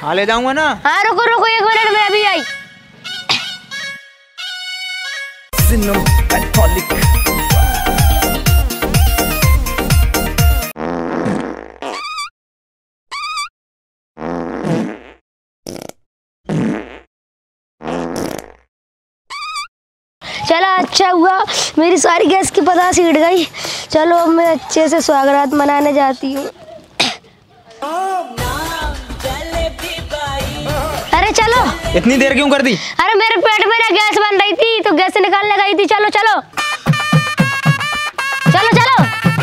हाँ ले जाऊंगा ना। हाँ रुको रुको 1 मिनट में अभी आई। चलो अच्छा हुआ मेरी सारी गैस की पता सीट गई। चलो अब मैं अच्छे से स्वागत मनाने जाती हूँ। अरे चलो। इतनी देर क्यों कर दी? अरे मेरे पेट में ना गैस बन रही थी तो गैस निकालने गई थी। चलो चलो चलो चलो।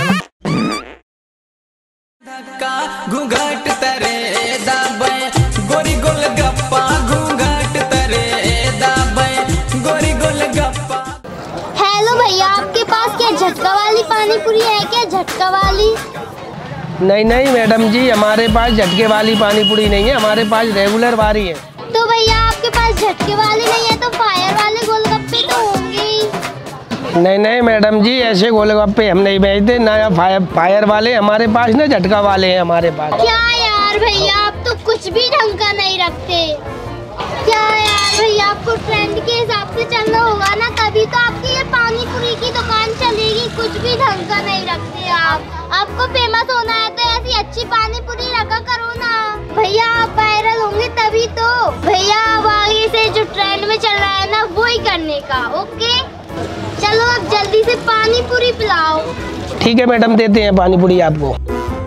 घूंघट तरे दाबे गोरी गोलगप्पा घूंघट तरे दाबे गोरी गोलगप्पा। हेलो भैया, आपके पास क्या झटका वाली पानी पूरी है क्या? झटका वाली? नहीं नहीं मैडम जी, हमारे पास झटके वाली पानी पूरी नहीं है, हमारे पास रेगुलर वाली है। तो भैया आपके पास झटके वाली नहीं है तो फायर वाले गोलगप्पे तो होंगे ही। नहीं नहीं मैडम जी, ऐसे गोलगप्पे हम नहीं बेचते ना। फायर वाले हमारे पास ना झटका वाले हैं हमारे पास। क्या यार भैया, आप तो कुछ भी ढंग का नहीं रखते। क्या यार भैया, आपको ट्रेंड के हिसाब से चलना होगा ना, तभी तो आपकी ये पानी पूरी की दुकान चलेगी। कुछ भी ढंग का नहीं रखते आप। आपको फेमस होना है तो ऐसी अच्छी पानी पूरी रखा करो ना भैया। आप वायरल होंगे तभी तो। भैया अब आगे से जो ट्रेंड में चल रहा है ना वो ही करने का। ओके चलो अब जल्दी से पानी पूरी पिलाओ। ठीक है मैडम, देते हैं पानी पूरी आपको।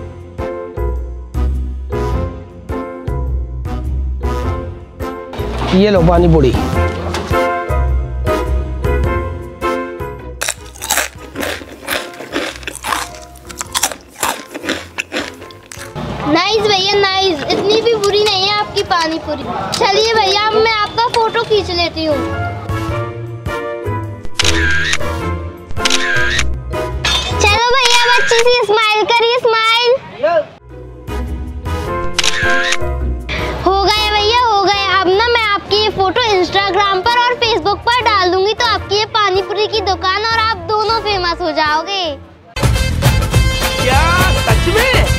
ये लो पानी पूरी। नाइस भैया नाइस, इतनी भी बुरी नहीं है आपकी पानी पूरी। चलिए भैया अब मैं आपका फोटो खींच लेती हूँ। चलो भैया अब अच्छी सी स्माइल करिए, स्माइल। हो गया भैया हो गया। अब ना मैं आपकी ये फोटो इंस्टाग्राम पर और फेसबुक पर डाल दूंगी तो आपकी ये पानी पूरी की दुकान और आप दोनों फेमस हो जाओगे। क्या सच में?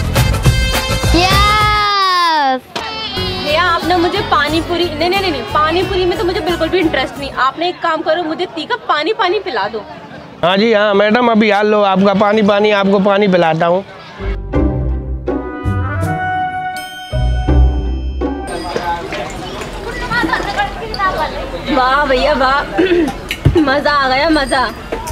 भैया आपने मुझे पानी पूरी नहीं पानी पूरी में तो मुझे बिल्कुल भी इंटरेस्ट नहीं। आपने एक काम करो, मुझे तीखा पानी पिला दो। हाँ जी हाँ मैडम, अभी हाल लो आपका पानी आपको पानी पिलाता हूँ। वाह भैया वाह, मजा आ गया मजा।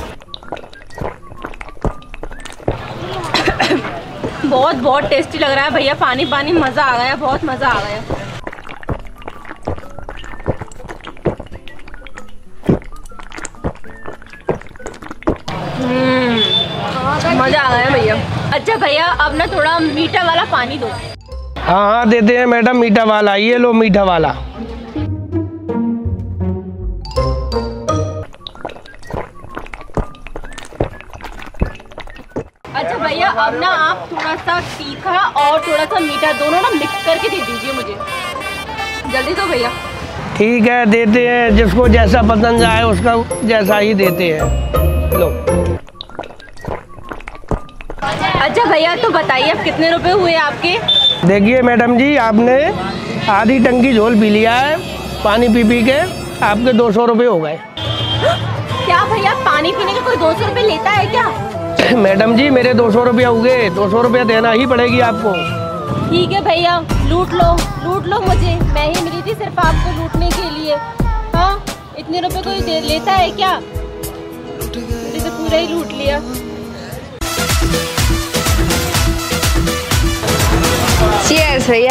बहुत बहुत टेस्टी लग रहा है भैया, पानी मजा आ गया, बहुत मजा आ गया। मजा आ गया भैया। अच्छा भैया अब ना थोड़ा मीठा वाला पानी दो। हाँ हाँ देते हैं मैडम मीठा वाला। ये लो मीठा वाला। अच्छा भैया अब ना आप थोड़ा सा तीखा और थोड़ा सा मीठा दोनों ना मिक्स करके दे दीजिए मुझे, जल्दी दो भैया। ठीक है देते हैं, जिसको जैसा पसंद आए उसका जैसा ही देते हैं। लो। अच्छा भैया तो बताइए अब कितने रुपए हुए आपके? देखिए मैडम जी, आपने आधी टंकी झोल पी लिया है, पानी पी के आपके 200 रुपये हो गए। क्या भैया पानी पीने के कोई 200 रुपये लेता है क्या? मैडम जी मेरे 200 रुपये हुए, 200 रुपये देना ही पड़ेगी आपको। ठीक है भैया लूट लो मुझे, मैं ही मिली थी सिर्फ आपको लूटने के लिए। हाँ इतने रुपए कोई लेता है क्या? मुझे तो पूरा ही लूट लिया। चीयर्स भैया।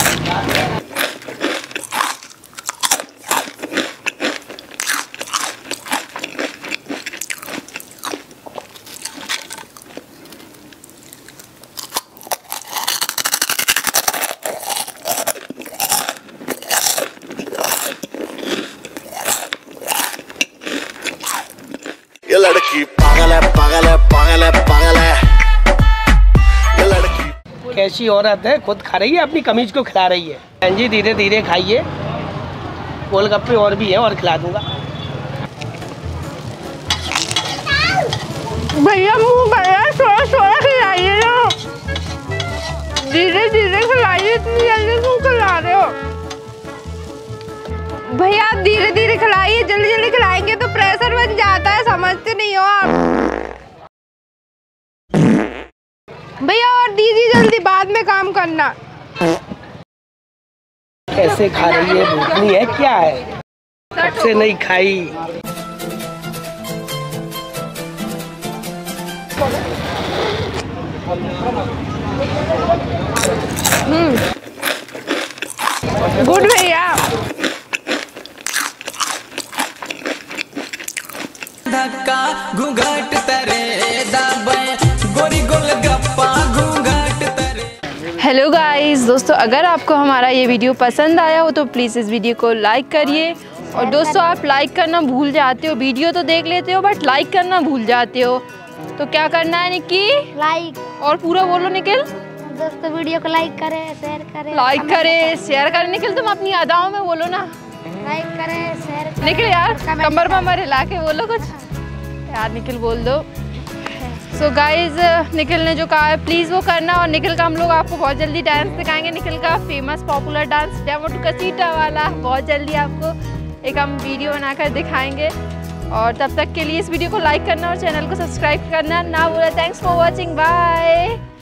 ये लड़की पागल है पागल है पागल है पागल है। ये लड़की कैसी औरत है, खुद खा रही है, अपनी कमीज को खिला रही है। बहन जी धीरे धीरे खाइए, गोलगप्पे और भी है और खिला दूंगा। भैया मुँह भैया थोड़ा खिलाइए ना, धीरे धीरे खिलाइए, इतनी जल्दी क्यों खिला रहे हो? भैया आप धीरे धीरे खिलाइए, जल्दी जल्दी खिलाएंगे तो प्रेशर बन जाता है, समझते नहीं हो आप। भैया और दीजिए जल्दी, बाद में काम करना। कैसे खा रही है, भूखनी है क्या है? कब से नहीं खाई। गुड भैया। धक्का घूंघट तरे दाबे गोरी गोलगप्पा घूंघट तरे। हेलो गाइस, दोस्तों अगर आपको हमारा ये वीडियो पसंद आया हो तो प्लीज़ इस वीडियो को लाइक करिए। और दोस्तों आप लाइक करना भूल जाते हो, वीडियो तो देख लेते हो बट लाइक करना भूल जाते हो, तो क्या करना है निक्की? लाइक। और पूरा बोलो निखिल। दोस्तों वीडियो को लाइक करें, शेयर करें, लाइक करें, शेयर करें। निखिल तुम अपनी अदाओं में बोलो ना। लाइक करें, शेयर करें। निखिल यार कमर में हिला के बोलो कुछ यार, निखिल बोल दो। सो गाइज निखिल ने जो कहा है प्लीज़ वो करना। और निखिल का हम लोग आपको बहुत जल्दी डांस दिखाएंगे, निखिल का फेमस पॉपुलर डांस डेमो टू कसीटा वाला, बहुत जल्दी आपको एक हम वीडियो बनाकर दिखाएंगे। और तब तक के लिए इस वीडियो को लाइक करना और चैनल को सब्सक्राइब करना ना भूलें। Thanks for watching, bye.